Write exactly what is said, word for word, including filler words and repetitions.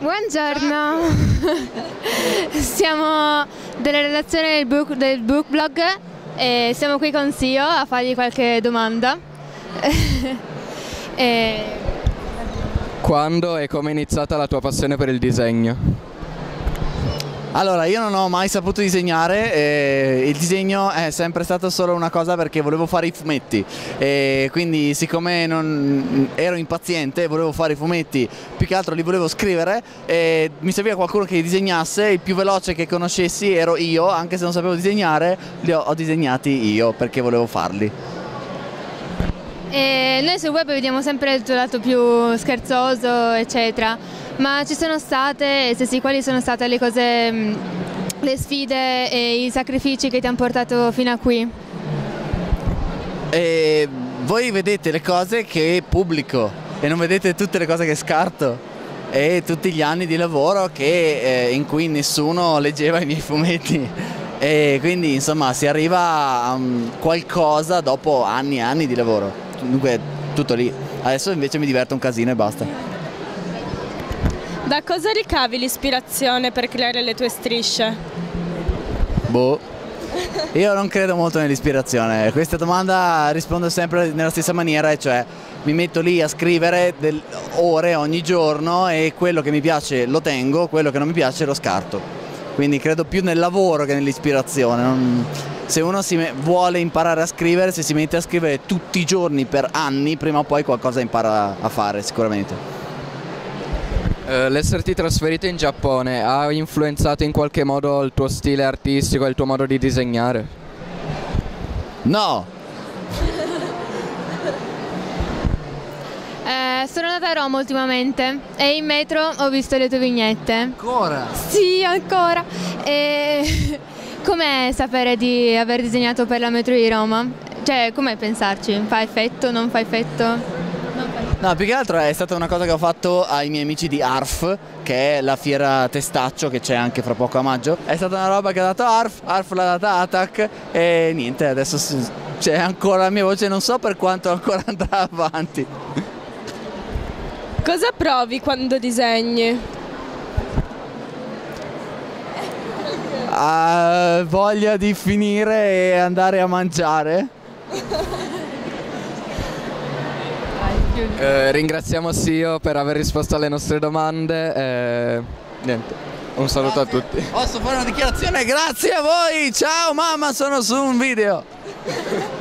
Buongiorno, siamo della redazione del book, del book blog e siamo qui con Sio a fargli qualche domanda. e... Quando e come è iniziata la tua passione per il disegno? Allora, io non ho mai saputo disegnare, eh, il disegno è sempre stato solo una cosa perché volevo fare i fumetti e quindi siccome non ero impaziente, volevo fare i fumetti, più che altro li volevo scrivere e mi serviva qualcuno che li disegnasse, il più veloce che conoscessi ero io, anche se non sapevo disegnare, li ho, ho disegnati io perché volevo farli. E noi sul web vediamo sempre il tuo lato più scherzoso, eccetera. Ma ci sono state, e se sì, quali sono state le cose, le sfide e i sacrifici che ti hanno portato fino a qui? E voi vedete le cose che pubblico e non vedete tutte le cose che scarto e tutti gli anni di lavoro che, eh, in cui nessuno leggeva i miei fumetti e quindi insomma si arriva a um, qualcosa dopo anni e anni di lavoro, dunque tutto lì. Adesso invece mi diverto un casino e basta. Da cosa ricavi l'ispirazione per creare le tue strisce? Boh, io non credo molto nell'ispirazione. Questa domanda rispondo sempre nella stessa maniera, e cioè mi metto lì a scrivere del, ore ogni giorno e quello che mi piace lo tengo, quello che non mi piace lo scarto. Quindi credo più nel lavoro che nell'ispirazione. Non... Se uno si vuole imparare a scrivere, se si mette a scrivere tutti i giorni per anni, prima o poi qualcosa impara a fare sicuramente. Uh, l'esserti trasferito in Giappone ha influenzato in qualche modo il tuo stile artistico e il tuo modo di disegnare? No! Eh, sono andata a Roma ultimamente e in metro ho visto le tue vignette. Ancora? Sì, ancora! E... com'è sapere di aver disegnato per la metro di Roma? Cioè, com'è pensarci? Fa effetto, non fa effetto? No, più che altro è stata una cosa che ho fatto ai miei amici di A R F, che è la fiera testaccio che c'è anche fra poco a maggio. È stata una roba che ha dato A R F, A R F l'ha data Atac e niente, adesso c'è ancora la mia voce, non so per quanto ancora andrà avanti. Cosa provi quando disegni? Uh, voglia di finire e andare a mangiare. Eh, ringraziamo Sio per aver risposto alle nostre domande e niente, un saluto Grazie. a tutti. Posso fare una dichiarazione? Grazie a voi, ciao mamma, sono su un video.